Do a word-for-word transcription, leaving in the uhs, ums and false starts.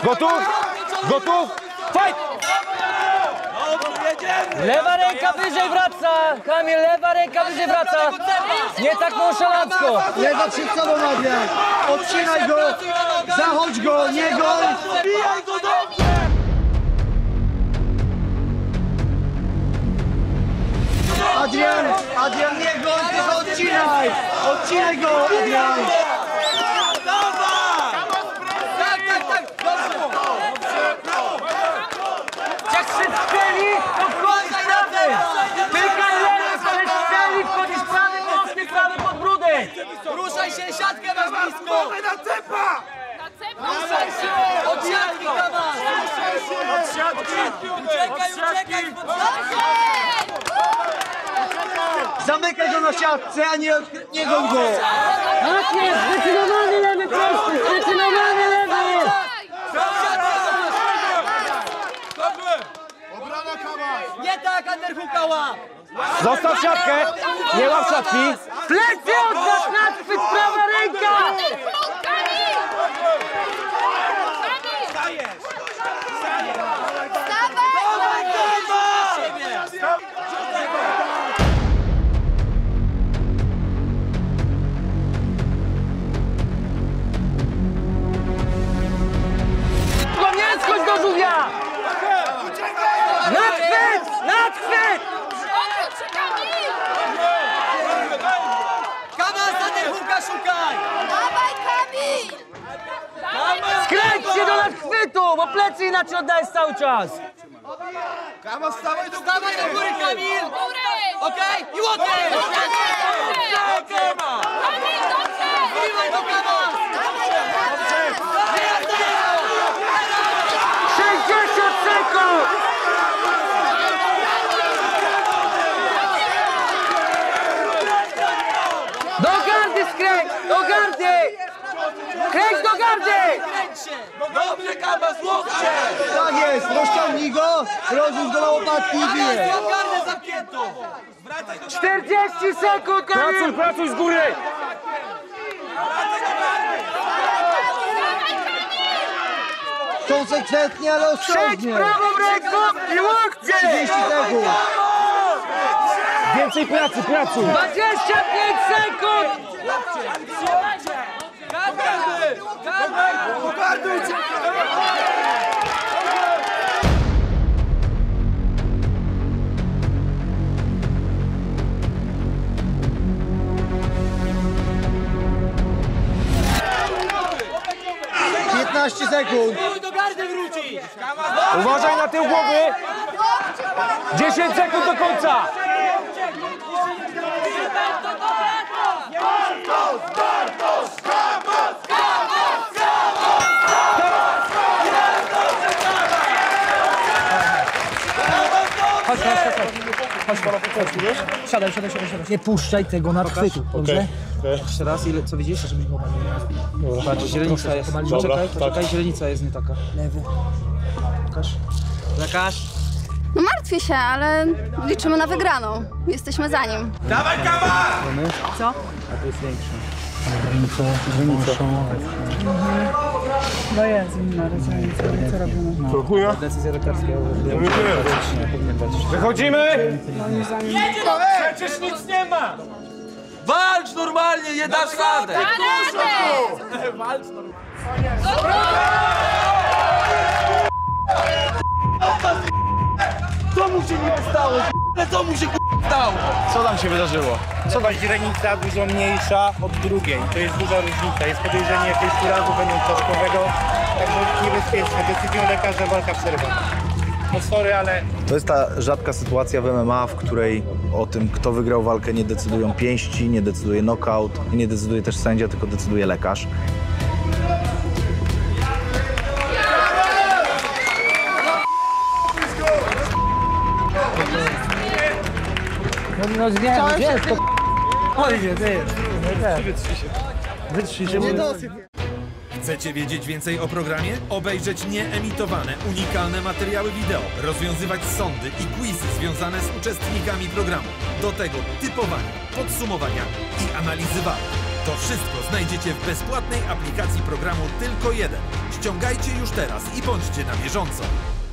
Gotów? Gotów? Fight! Lewa ręka wyżej wraca! Kamil, lewa ręka wyżej wraca! Nie tak nonszalancko! Lewa przed sobą, Adrian! Odcinaj go! Zachodź go! Nie gol! Bijaj go dobrze! Adrian! Adrian, nie gol, tylko odcinaj! Odcinaj go, Adrian! Tak, tak, tak! Jak się strzeli, to wkładaj razem! Pykaj lewy, ale strzeli, wchodzisz prawy, mocny, prawy podbródek! Ruszaj się, siatkę masz blisko! Na cepa! Ruszaj się! Od siatki, Kamas! Od siatki! Uciekaj, uciekaj! Zamykaj go na siatce, a nie, nie gol go! Tak jest! Zdecydowany lewy prosty! Zdecydowany lewy! Obrana Kamas! Nie tak, underhooka łap! Zostaw siatkę! Nie łap siatki! Plecy oddasz na chwyt, prawa ręka! No nie schodź do żółwia! Na chwyt! Na chwyt! Kamas, underhooka szukaj! Dawaj, Kamil! Skręć się do nadchwytu, bo plecy inaczej oddajesz cały czas! Kamas, stawaj do góry! Dawaj do góry, Kamil! Okej? I łokieć! Kamil, dobrze! Wbijaj do Kamas! sześćdziesiąt sekund! Do gardy skręć! Do gardy! Kręć do gardy! Dobrze, Kamas, łokcie! Tak jest, rozciągnij go, rozłóż go na łopatki i bije. Mam gardę zamkniętą! czterdzieści sekund, Pracuj, Kamil! pracuj z góry! Konsekwentnie, ale Przejdź ostrożnie. prawą ręką i łokcie! trzydzieści sekund. Więcej pracy, pracuj! dwadzieścia pięć sekund! Pogardujcie! piętnaście sekund. Do gardy wrócić! Uważaj na tył głowy! dziesięć sekund do końca! Chodź, chodź, chodź, chodź. Chodź, wiesz? Siadaj, siadaj, siadaj, siadaj. Nie puszczaj tego nadchwytu, dobrze? Jeszcze raz, ile, co widzisz? Żebyś go pomalił. Patrz, źrenica jest. Poczekaj, poczekaj, źrenica jest nie taka. Lewy. Pokaż. Zakaż. No martwię się, ale liczymy na wygraną. Jesteśmy za nim. Dawaj, Kamas! Co? A to jest większe. No jest inna różnica, co robimy? To chuja? Decyzja lekarska. Powinien dać. Wychodzimy! Przecież nic nie ma! Walcz normalnie, nie dasz radę! Co mu się nie stało? Co mu się stało? Co tam się wydarzyło? Co ta źrenica dużo mniejsza od drugiej. To jest duża różnica. Jest podejrzenie jakiegoś urazu wewnątrzczaszkowego. Także niebezpieczne. Decyzją lekarza walka przerwana. No sorry, ale... To jest ta rzadka sytuacja w M M A, w której o tym, kto wygrał walkę, nie decydują pięści, nie decyduje knockout, nie decyduje też sędzia, tylko decyduje lekarz. No wiem, wiem, to Oj, nie, ty. Wytrzyj się. Wytrzyj się. Chcecie wiedzieć więcej o programie? Obejrzeć nieemitowane, unikalne materiały wideo, rozwiązywać sądy i quizy związane z uczestnikami programu. Do tego typowania, podsumowania i analizy walk. To wszystko znajdziecie w bezpłatnej aplikacji programu Tylko jeden. Ściągajcie już teraz i bądźcie na bieżąco.